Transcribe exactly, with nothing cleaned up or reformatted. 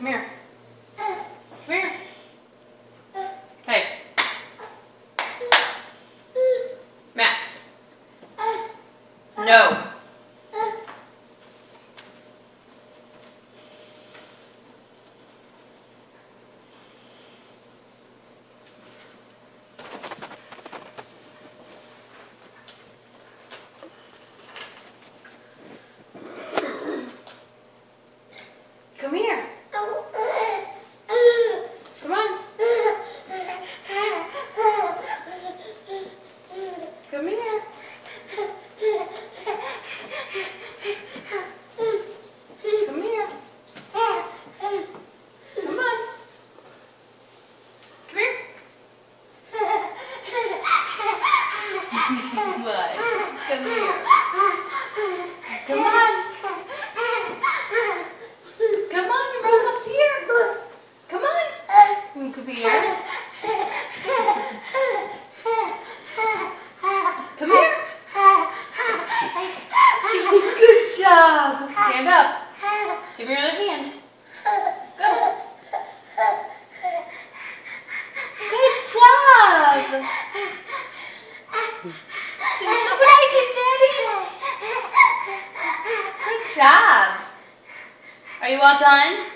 Come here. Come here. Hey. Max. No. Come here. Come on. Come here. Come here. Come on. Come here. What? Come here. Come on. Come on, you're almost here. Come on. You could be here. Come here. Good job. Stand up. Give me your other hand. Let's go. Good job. Look what I did, Daddy. Good job. Are you all done?